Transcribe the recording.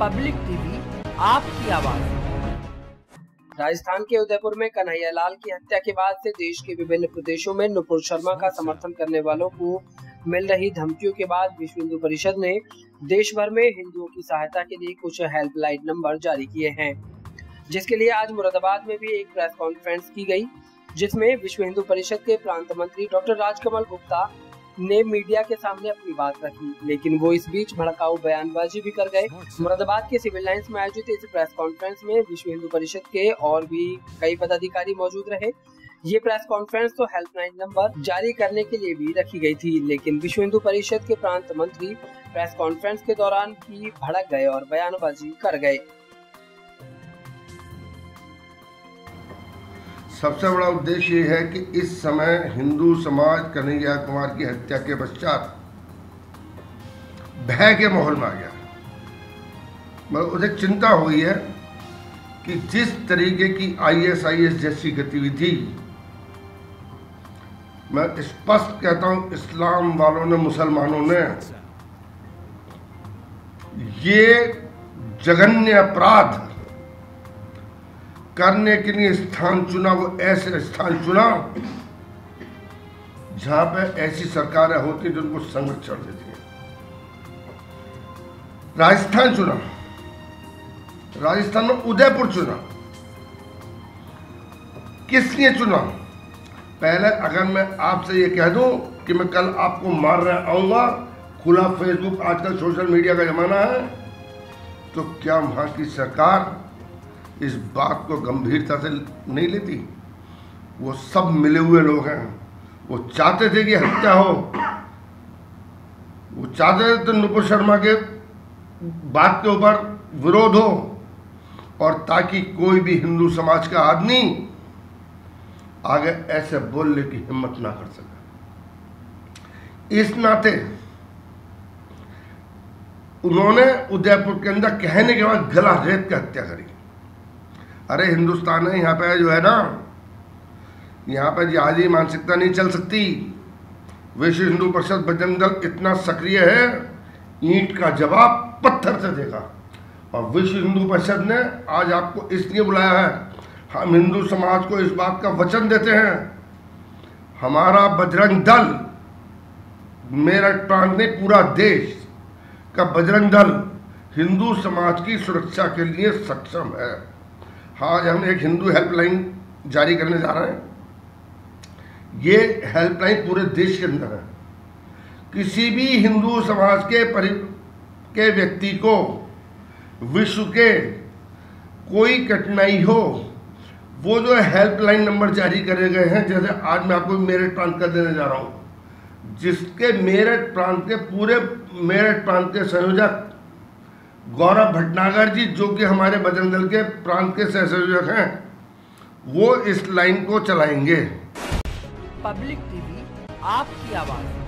Public TV, आपकी आवाज। राजस्थान के उदयपुर में कन्हैयालाल की हत्या के बाद से देश के विभिन्न प्रदेशों में नुपुर शर्मा का समर्थन करने वालों को मिल रही धमकियों के बाद विश्व हिंदू परिषद ने देश भर में हिंदुओं की सहायता के लिए कुछ हेल्पलाइन नंबर जारी किए हैं, जिसके लिए आज मुरादाबाद में भी एक प्रेस कॉन्फ्रेंस की गई, जिसमें विश्व हिंदू परिषद के प्रांत मंत्री डॉक्टर राजकमल गुप्ता ने मीडिया के सामने अपनी बात रखी, लेकिन वो इस बीच भड़काऊ बयानबाजी भी कर गए। मुरादाबाद के सिविल लाइंस में आयोजित इस प्रेस कॉन्फ्रेंस में विश्व हिंदू परिषद के और भी कई पदाधिकारी मौजूद रहे। ये प्रेस कॉन्फ्रेंस तो हेल्पलाइन नंबर जारी करने के लिए भी रखी गई थी, लेकिन विश्व हिंदू परिषद के प्रांत मंत्री प्रेस कॉन्फ्रेंस के दौरान भी भड़क गए और बयानबाजी कर गए। सबसे बड़ा उद्देश्य ये है कि इस समय हिंदू समाज कन्हैया कुमार की हत्या के पश्चात भय के माहौल में आ गया। मगर उसे चिंता हुई है कि जिस तरीके की ISIS जैसी गतिविधि, मैं स्पष्ट कहता हूं, इस्लाम वालों ने, मुसलमानों ने ये जघन्य अपराध करने के लिए स्थान चुना, वो ऐसे स्थान चुना जहां पे ऐसी सरकारें होती जो उनको संरक्षण देती है। राजस्थान चुना, राजस्थान में उदयपुर चुना। किस लिए चुना? पहले अगर मैं आपसे ये कह दूं कि मैं कल आपको मारने आऊंगा, खुला फेसबुक, आजकल सोशल मीडिया का जमाना है, तो क्या वहां की सरकार इस बात को गंभीरता से नहीं लेती? वो सब मिले हुए लोग हैं, वो चाहते थे कि हत्या हो, वो चाहते थे तो नुपुर शर्मा के बात के ऊपर विरोध हो, और ताकि कोई भी हिंदू समाज का आदमी आगे ऐसे बोलने की हिम्मत ना कर सके। इस नाते उन्होंने उदयपुर के अंदर कहने के बाद गला रेत कर हत्या करी। अरे हिंदुस्तान है, यहाँ पे जो है ना, यहाँ पे जिहादी मानसिकता नहीं चल सकती। विश्व हिंदू परिषद बजरंग दल इतना सक्रिय है, ईंट का जवाब पत्थर से देगा। और विश्व हिंदू परिषद ने आज आपको इसलिए बुलाया है, हम हिंदू समाज को इस बात का वचन देते हैं, हमारा बजरंग दल, मेरठ प्रांत में पूरा देश का बजरंग दल हिंदू समाज की सुरक्षा के लिए सक्षम है। आज हम एक हिंदू हेल्पलाइन जारी करने जा रहे हैं। ये हेल्पलाइन पूरे देश के अंदर है। किसी भी हिंदू समाज के व्यक्ति को विश्व के कोई कठिनाई हो, वो जो हेल्पलाइन नंबर जारी करे गए हैं, जैसे आज मैं आपको मेरठ प्रांत का देने जा रहा हूँ, जिसके मेरठ प्रांत के पूरे मेरठ प्रांत के संयोजक गौरव भटनागर जी, जो कि हमारे बजरंग दल के प्रांत के सह संयोजक हैं, वो इस लाइन को चलाएंगे। पब्लिक टीवी, आपकी आवाज।